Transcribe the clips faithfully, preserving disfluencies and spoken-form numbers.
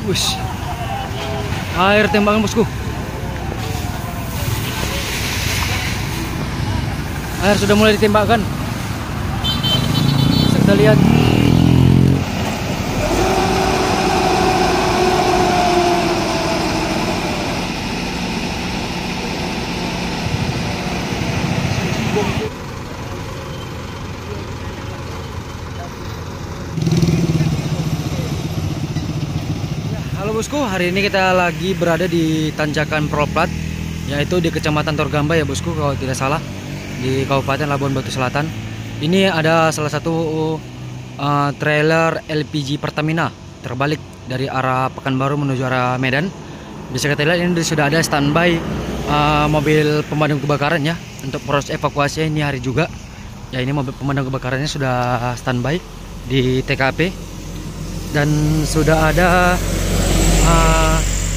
Wush. Air tembakan bosku. Air sudah mulai ditembakkan. Bisa kita lihat. Halo bosku, hari ini kita lagi berada di tanjakan Proplat, yaitu di Kecamatan Torgamba ya bosku, kalau tidak salah, di Kabupaten Labuan Batu Selatan. Ini ada salah satu uh, trailer L P G Pertamina terbalik dari arah Pekanbaru menuju arah Medan. Bisa kita lihat ini sudah ada standby uh, mobil pemadam kebakaran ya untuk proses evakuasi ini hari juga. Ya, ini mobil pemadam kebakarannya sudah standby di T K P dan sudah ada Uh,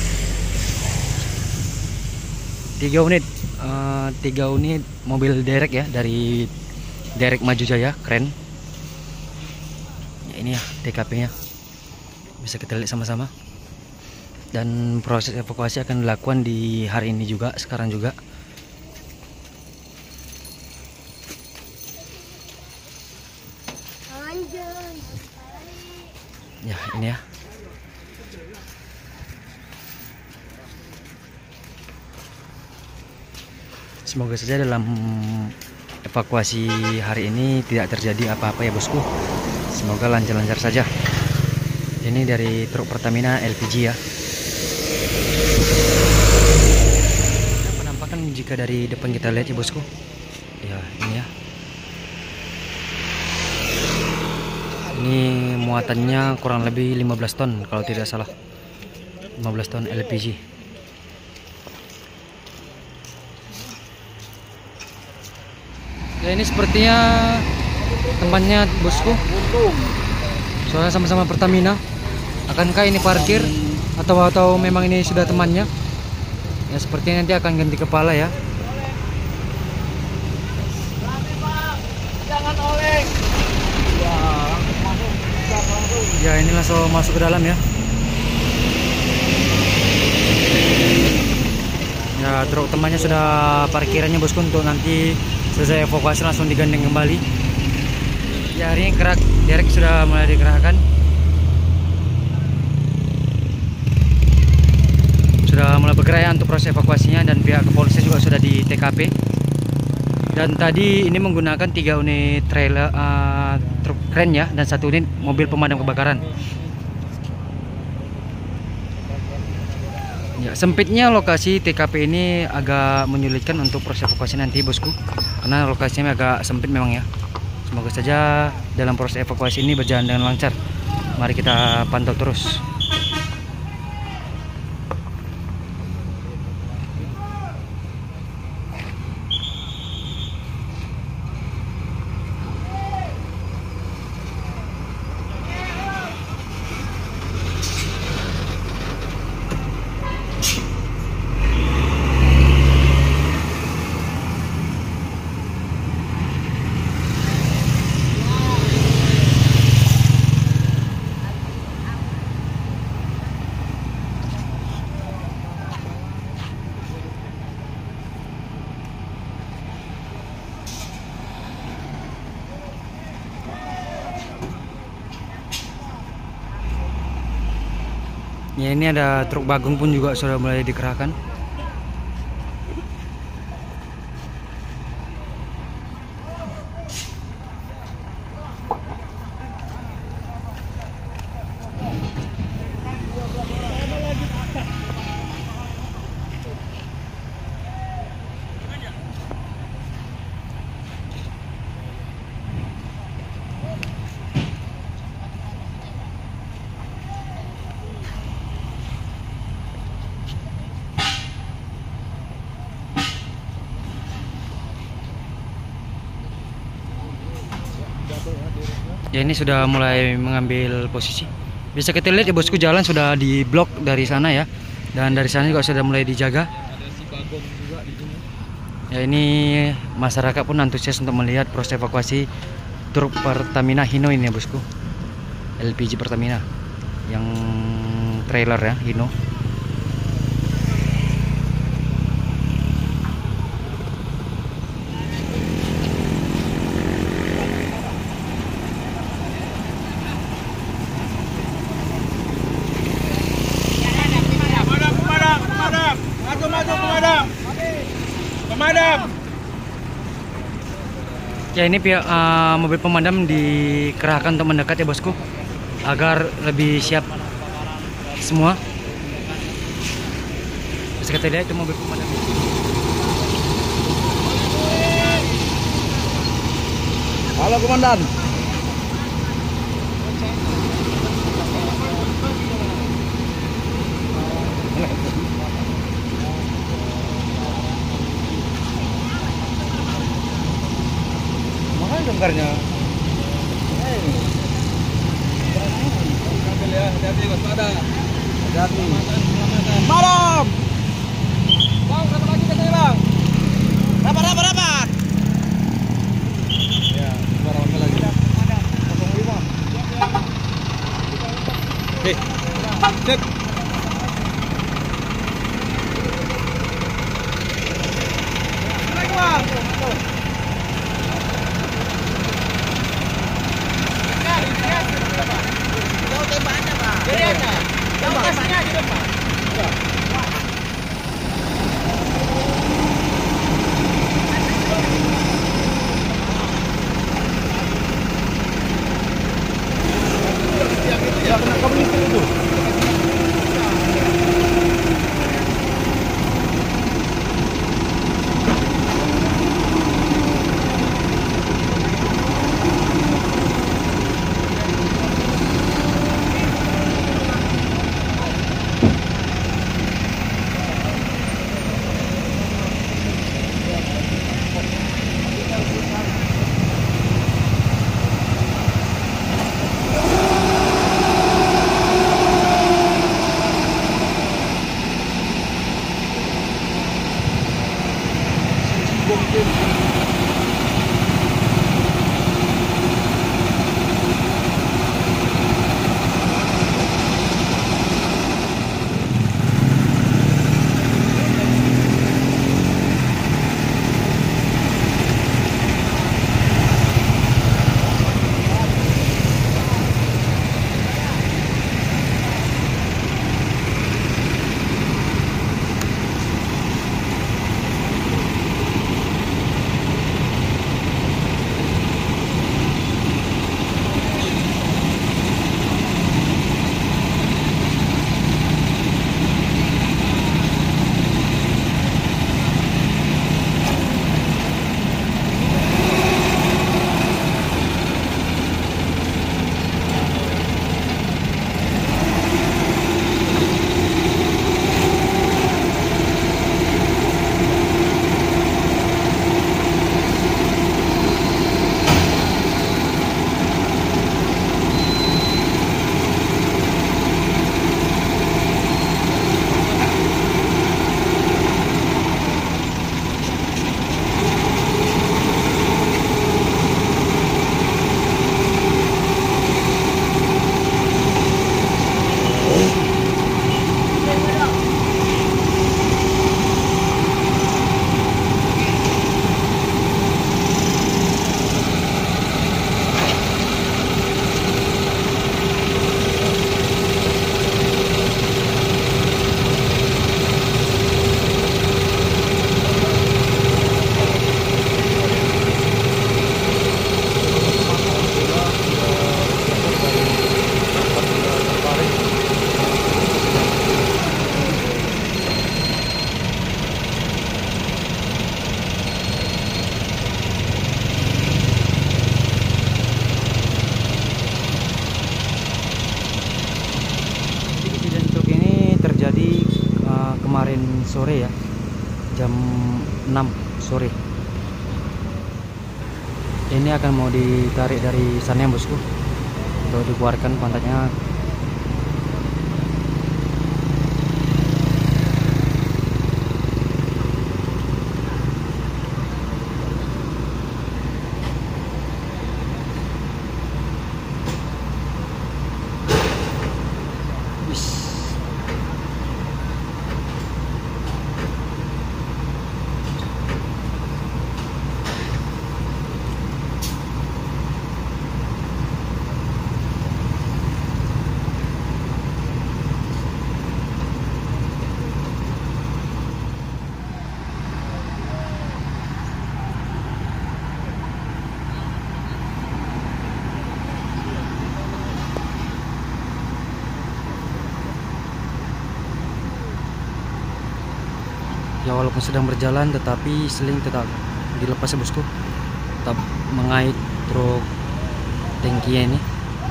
tiga unit uh, tiga unit mobil derek ya dari derek Maju Jaya, keren ya. Ini ya T K P nya, bisa kita lihat sama-sama, dan proses evakuasi akan dilakukan di hari ini juga, sekarang juga. Ya, ini ya. Semoga saja dalam evakuasi hari ini tidak terjadi apa-apa ya bosku. Semoga lancar-lancar saja. Ini dari truk Pertamina L P G ya. Penampakan jika dari depan kita lihat ya bosku. Ya, ini ya. Ini muatannya kurang lebih lima belas ton kalau tidak salah. lima belas ton L P G. Ya, ini sepertinya tempatnya bosku. Soalnya sama-sama Pertamina. Akankah ini parkir atau atau memang ini sudah temannya? Ya, sepertinya nanti akan ganti kepala ya. Ya, ini langsung masuk ke dalam ya. Ya, truk temannya sudah parkirannya bosku, untuk nanti selesai evakuasi langsung digandeng kembali. Ya, hari ini kerak derek sudah mulai digerakkan, sudah mulai bergerak ya untuk proses evakuasinya, dan pihak kepolisian juga sudah di T K P. Dan tadi ini menggunakan tiga unit trailer uh, truk kren ya, dan satu unit mobil pemadam kebakaran. Ya, sempitnya lokasi T K P ini agak menyulitkan untuk proses evakuasi nanti bosku, karena lokasinya agak sempit memang ya. Semoga saja dalam proses evakuasi ini berjalan dengan lancar. Mari kita pantau terus. Ya, ini ada truk bagong pun juga sudah mulai dikerahkan. Ya, ini sudah mulai mengambil posisi. Bisa kita lihat ya bosku, jalan sudah diblok dari sana ya, dan dari sana juga sudah mulai dijaga. Ya, ini masyarakat pun antusias untuk melihat proses evakuasi truk Pertamina Hino ini ya bosku, L P G Pertamina yang trailer ya, Hino. Pemadam. Ya, ini pihak uh, mobil pemadam dikerahkan untuk mendekat ya bosku, agar lebih siap semua. Bisa kita lihat itu mobil pemadam. Halo komandan. Mana jongkarnya? Hati-hati waspada. Hati-hati. Madam. Bang, berapa lagi katanya bang? Rapat, rapat, rapat. Ya, berapa lagi? nol lima. Oke. Cek. Naik bang. Jauh tembaknya pak. Jadinya. Jauh kasihnya di depan. Ya, kena kabel listrik itu. kemarin sore ya, jam enam sore. Ini akan mau ditarik dari sana ya bosku, untuk dikeluarkan pantatnya. Ya walaupun sedang berjalan tetapi seling tetap dilepas ya bosku, tetap mengait truk tangki ini.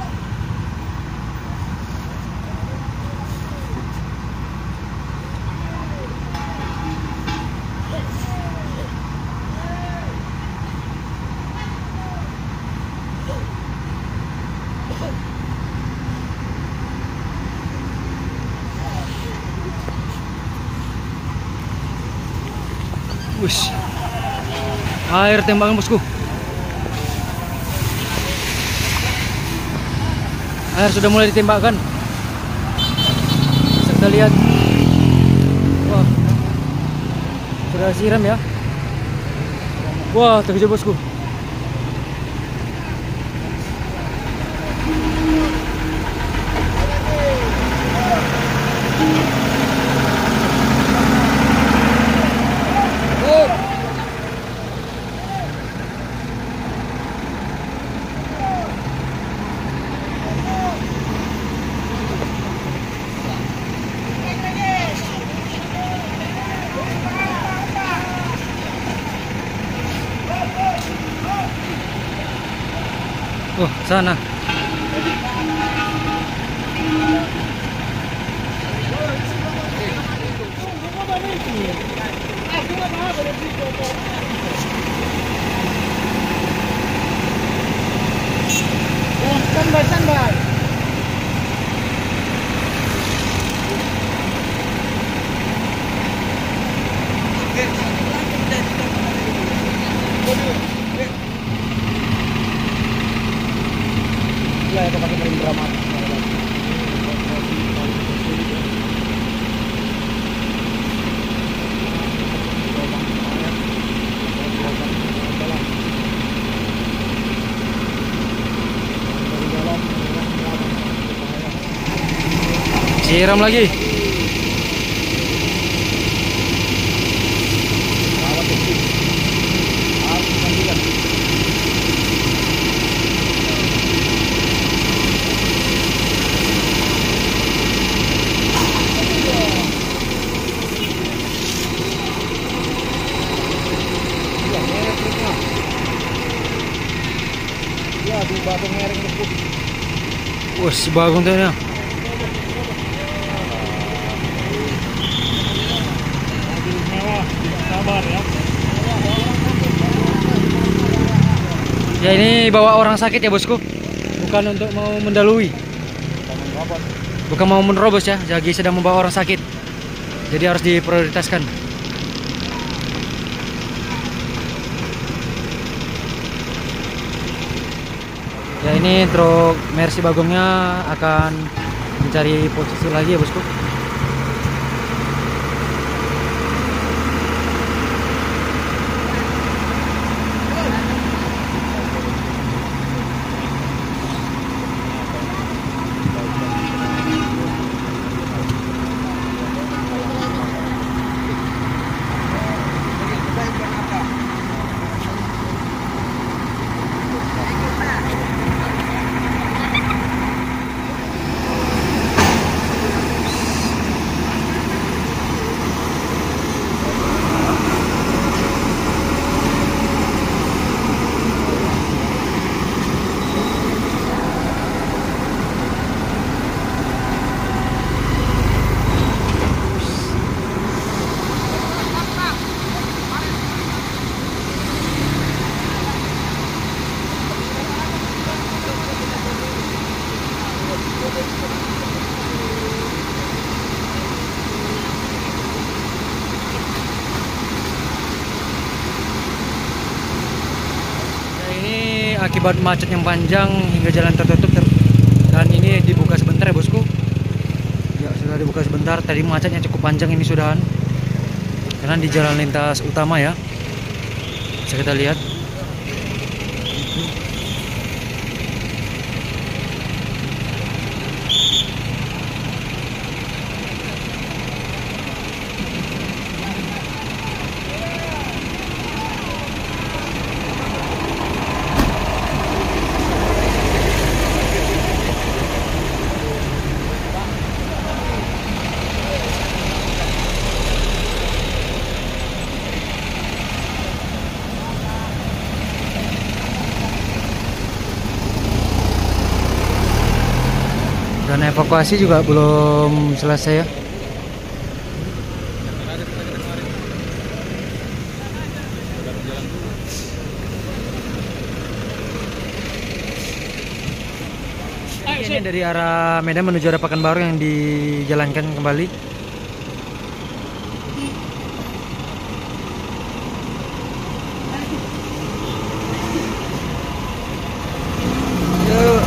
Wush, air tembakan bosku. Air sudah mulai ditembakkan. Bisa kita lihat. Wah, sudah siram ya. Wah, terkejut bosku. Oh, sana. Standby, standby. Ya, itu pakai merin drama. Siram lagi. Ya, di Bagong Ngering itu. Wah, si Bagong tuh ya. Sabar ya. Ya ini bawa orang sakit ya bosku, bukan untuk mau mendalui, bukan mau menerobos ya, jadi sedang membawa orang sakit, jadi harus diprioritaskan. Ya ini truk Mercy Bagongnya akan mencari posisi lagi ya bosku. Akibat macet yang panjang hingga jalan tertutup ter dan ini dibuka sebentar ya bosku. Ya sudah dibuka sebentar. Tadi macetnya cukup panjang ini sudahan, karena di jalan lintas utama ya. Bisa kita lihat. Dan evakuasi juga belum selesai ya. Ini dari arah Medan menuju arah Pekanbaru yang dijalankan kembali. Yuk.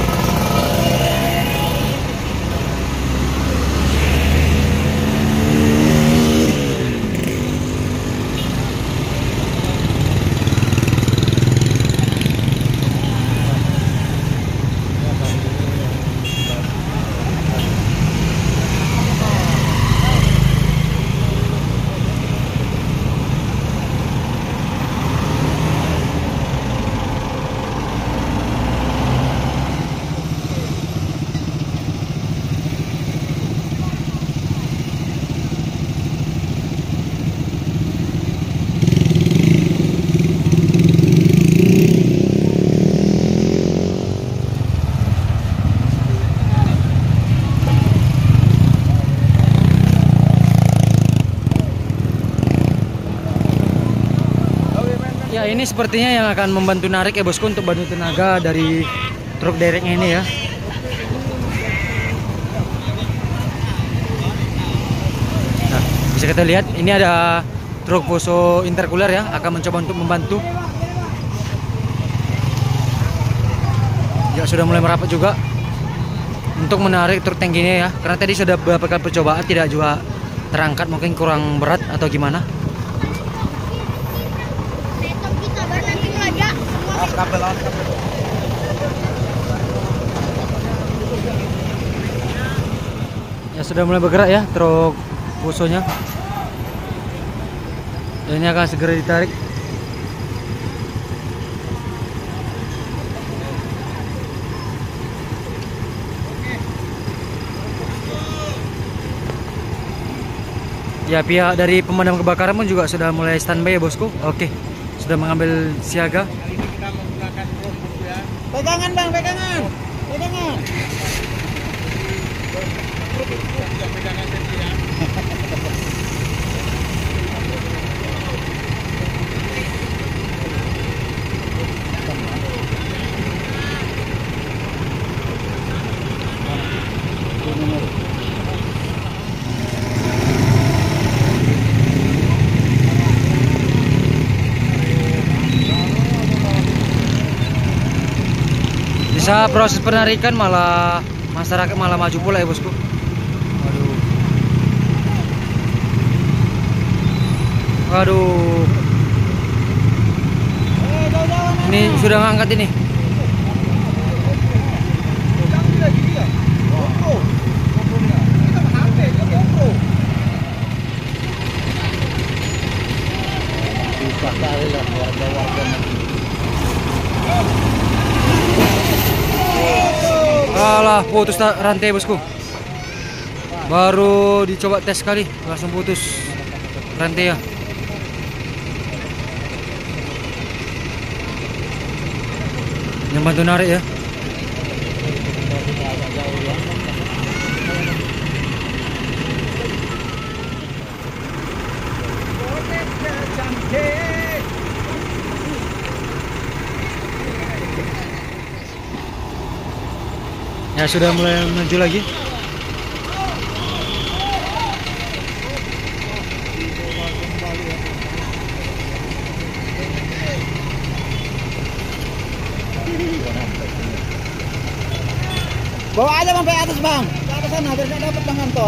Ya, ini sepertinya yang akan membantu narik ya bosku, untuk bantu tenaga dari truk dereknya ini ya. Nah, bisa kita lihat ini ada truk Fuso intercooler ya, akan mencoba untuk membantu. Ya, sudah mulai merapat juga untuk menarik truk tangkinya ya, karena tadi sudah beberapa kali percobaan tidak juga terangkat, mungkin kurang berat atau gimana. Ya, sudah mulai bergerak ya truk Fusonya. Dan ini akan segera ditarik. Ya, pihak dari pemadam kebakaran pun juga sudah mulai standby ya bosku. Oke, sudah mengambil siaga. Pegangan bang, pegangan, pegangan. Bisa proses penarikan malah masyarakat malah maju pula ya bosku. Waduh. Waduh. Ini sudah ngangkat ini. Alah, putus rantai bosku. Baru dicoba tes kali langsung putus rantai ya. Yang bantu narik ya. Ya, sudah mulai maju lagi. Bawa aja sampai atas bang, ke atas sana biar nggak dapat bang Anto.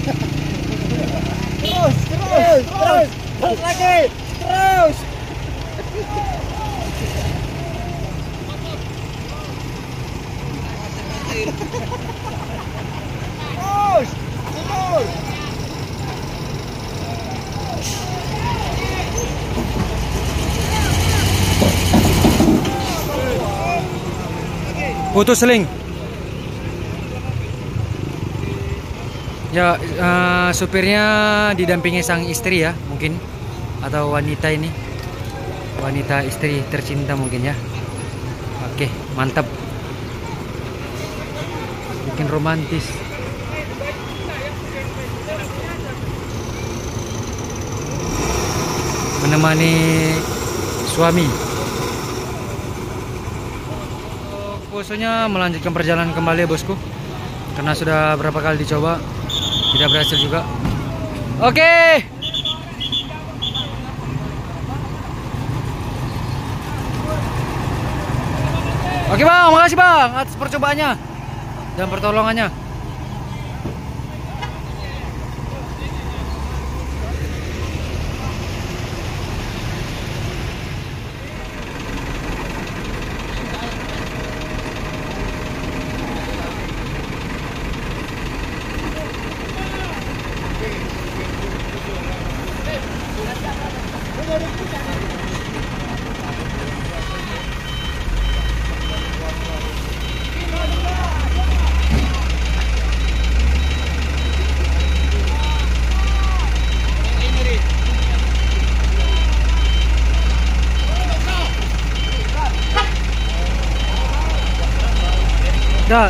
Terus, terus, terus, terus lagi, terus. Terus, terus. Putus seling. Ya, uh, supirnya didampingi sang istri ya, mungkin, atau wanita ini, wanita istri tercinta mungkin ya. Oke, mantap, bikin romantis. menemani suami. Posonya melanjutkan perjalanan kembali ya bosku, karena sudah berapa kali dicoba tidak berhasil juga. Oke. Oke bang, makasih bang atas percobaannya dan pertolongannya. Dah.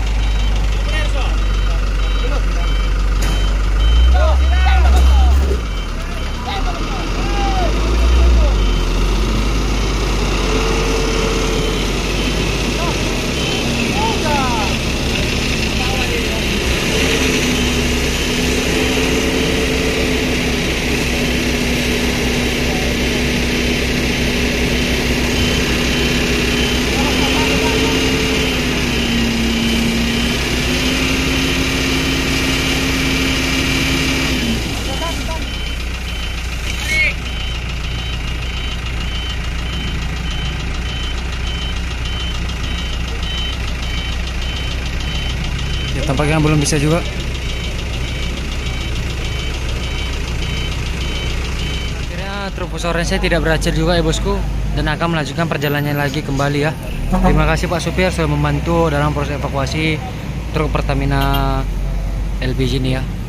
Tampaknya belum bisa juga. Akhirnya truk orange tidak berhasil juga ya bosku, dan akan melanjutkan perjalanannya lagi kembali ya. Terima kasih Pak Supir sudah membantu dalam proses evakuasi truk Pertamina L P G ini ya.